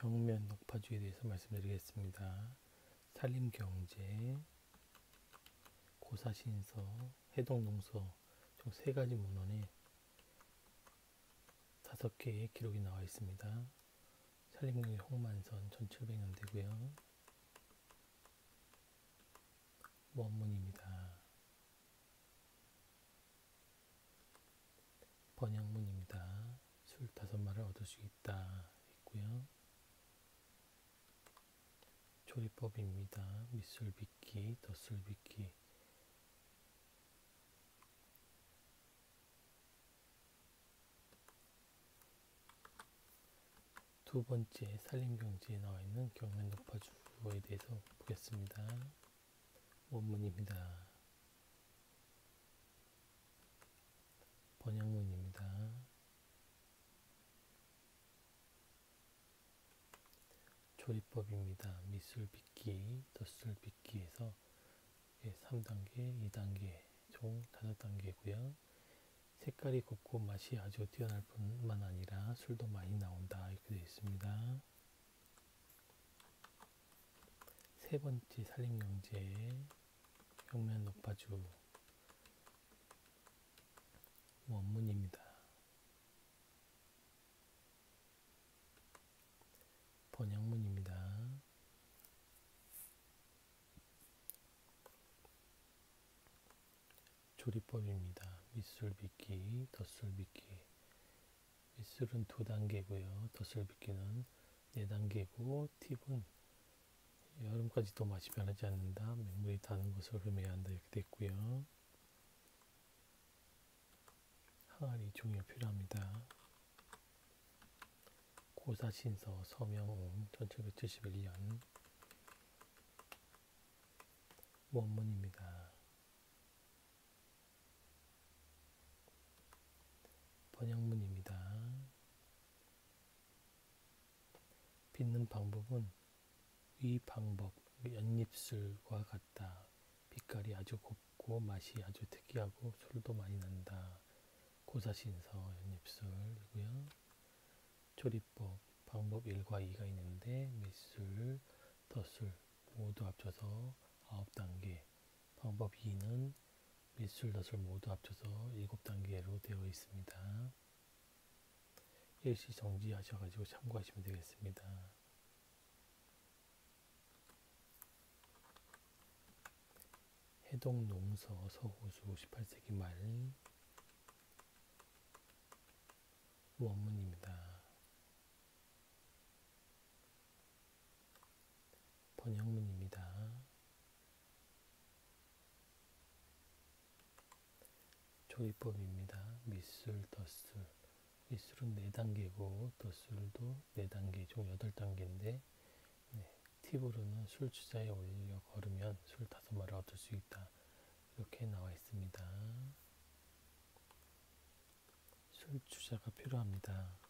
경면 녹파주에 대해서 말씀드리겠습니다. 산림경제, 고사신서, 해동농서 총 3가지 문헌에 5개의 기록이 나와 있습니다. 산림경제 홍만선 1700년대고요. 원문입니다. 번역문입니다. 술 5마를 얻을 수 있다 있고요. 조리법입니다. 밑술 빚기, 덧술 빚기. 두 번째 산림경제에 나와 있는 경면 녹파주에 대해서 보겠습니다. 원문입니다. 번역문입니다. 조리법입니다. 밑술 빚기, 덧술 빚기에서 3단계, 2단계, 총 5단계고요. 색깔이 곱고 맛이 아주 뛰어날 뿐만 아니라 술도 많이 나온다 이렇게 되어 있습니다. 세 번째 산림경제 경면 녹파주 원문입니다. 번역문입니다. 조리법입니다. 밑술 빚기, 덧술 빚기. 밑술은 2단계고요. 덧술 빚기는 4단계고 팁은 여름까지도 맛이 변하지 않는다. 맹물이 다는 것을 흠해야 한다. 이렇게 됐고요. 항아리 종이가 필요합니다. 고사신서 서명옹 1771년 원문입니다. 번역문입니다. 빚는 방법은 위 방법, 연잎술과 같다. 빛깔이 아주 곱고 맛이 아주 특이하고 술도 많이 난다. 고사신서 연잎술이고요. 조리법, 방법 1과 2가 있는데 밑술, 덧술 모두 합쳐서 9단계. 방법 2는 밑술, 덧술 모두 합쳐서 7단계로 되어 있습니다. 일시 정지하셔가지고 참고하시면 되겠습니다. 해동농서 서호수 18세기 말 원문입니다. 번역문입니다. 조리법입니다. 밑술, 덧술. 밑술은 4단계고 덧술도 4단계, 총 8단계인데 팁으로는 술 주자에 올려 걸으면 술 5마를 얻을 수 있다. 이렇게 나와 있습니다. 술 주자가 필요합니다.